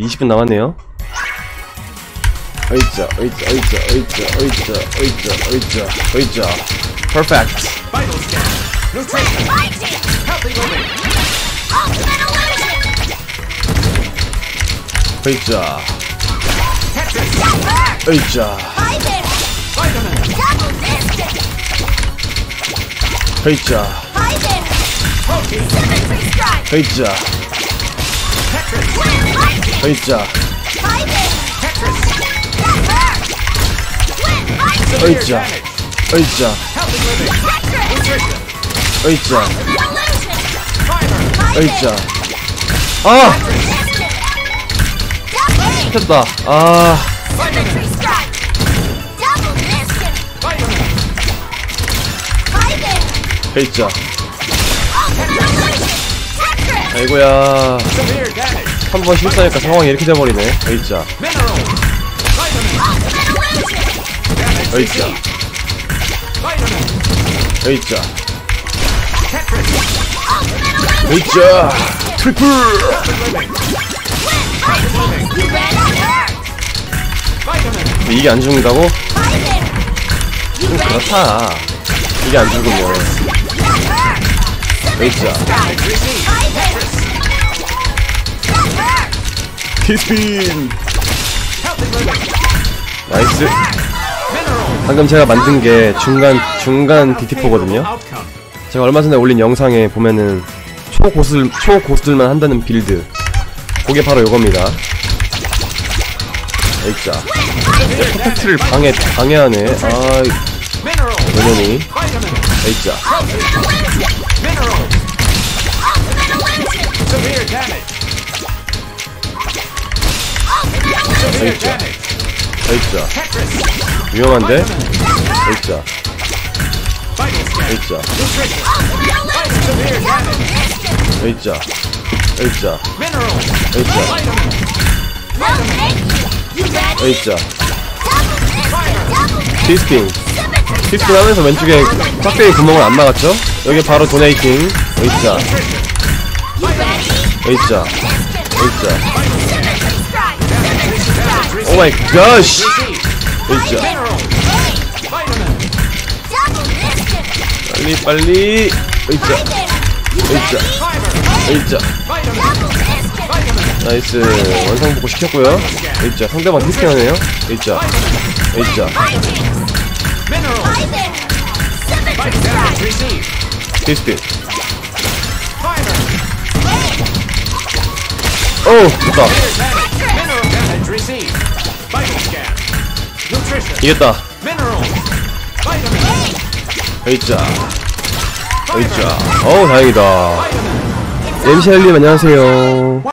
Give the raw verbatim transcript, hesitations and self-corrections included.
이십 분 남았네요. 어이자 어이자 어이자 어이자 어이자 어이자 어이자 어이자 퍼펙트. 어이자 어이자 어이자 어이자 어이자 어이자 어이자 어이자 어이자 아! 됐다. 아. 어이자 아이고야 한 번 실수하니까 상황이 이렇게 돼버리네. 어이자 어이자 어이자 어이자 트리플. 이게 안 죽는다고? 좀 그렇다. 이게 안 죽으면 어이자 키스핀. 나이스. 방금 제가 만든게 중간 중간 디티포거든요. 제가 얼마 전에 올린 영상에 보면은 초고슬 초고슬만 한다는 빌드, 그게 바로 요겁니다. 에이짜 퍼펙트를 방해 방해하네. 아, 연연이. 에이짜 에이짜 에이짜 위험한데? 에이짜 에이짜 에이짜 에이짜 에이짜 에이짜 티스핑 티스핑 하면서 왼쪽에 짝대기 구멍을 안 막았죠? 여기 바로 도네이팅. 에이짜 에이짜 에이짜 오 마이 갓. 에이짜 빨리 빨리. 에이짜 에이짜 에이짜 나이스. 원상복구 시켰고요. 에이짜 상대방 티스핑 하네요. 에이짜 에이짜 티스핑. 오 됐다. 이겼다. 에이짜 에이짜 어우 다행이다. 엠씨알님 안녕하세요.